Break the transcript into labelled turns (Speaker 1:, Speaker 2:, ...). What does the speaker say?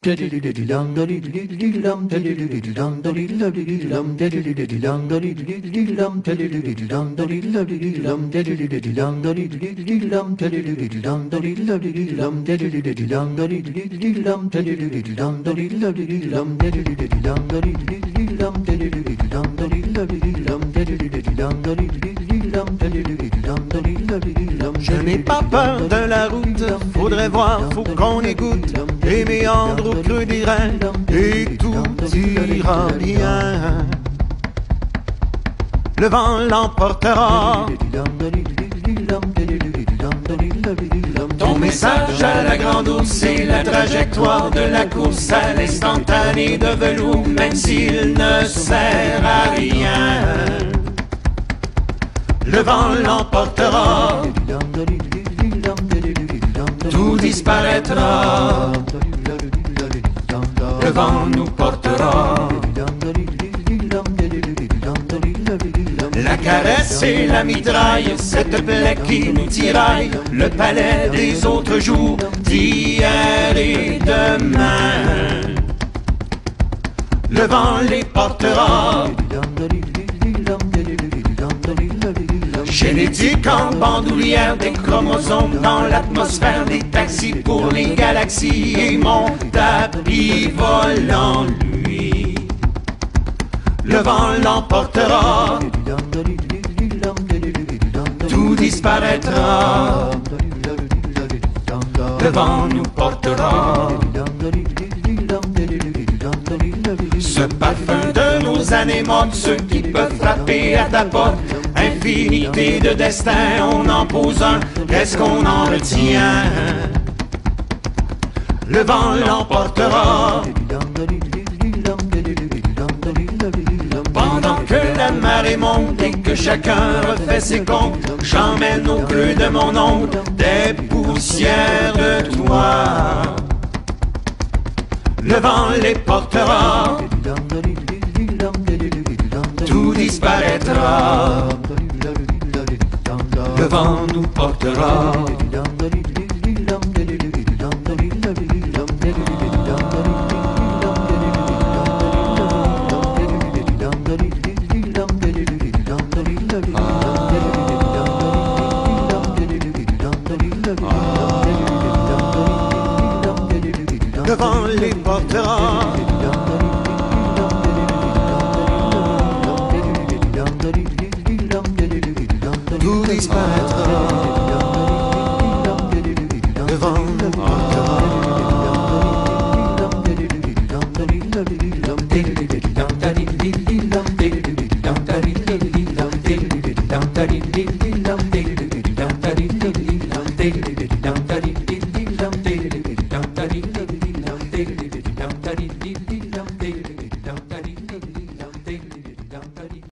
Speaker 1: Je n'ai pas peur de la route, faudrait voir, faut qu'on écoute les méandres au creux des reins et tout ira bien. Le vent l'emportera. Ton message à la grande ours, c'est la trajectoire de la course à l'instantané de velours, même s'il ne sert à rien. Le vent l'emportera, tout disparaîtra. Le vent nous portera. La caresse et la mitraille, cette plaie qui nous tiraille, le palais des autres jours, d'hier et demain. Le vent les portera. Génétique en bandoulière, des chromosomes dans l'atmosphère, des taxis pour les galaxies et mon tapis volant, lui. Le vent l'emportera, tout disparaîtra. Le vent nous portera. Ce parfum de nos années mortes, ceux qui peuvent frapper à ta porte. Infinité de destins, on en pose un, qu'est-ce qu'on en retient? Le vent l'emportera. Pendant que la marée monte et que chacun refait ses comptes, j'emmène au creux de mon ongle des poussières de toi. Le vent les portera, tout disparaîtra. Le vent nous portera. Le vent les portera. Tout disparaîtra.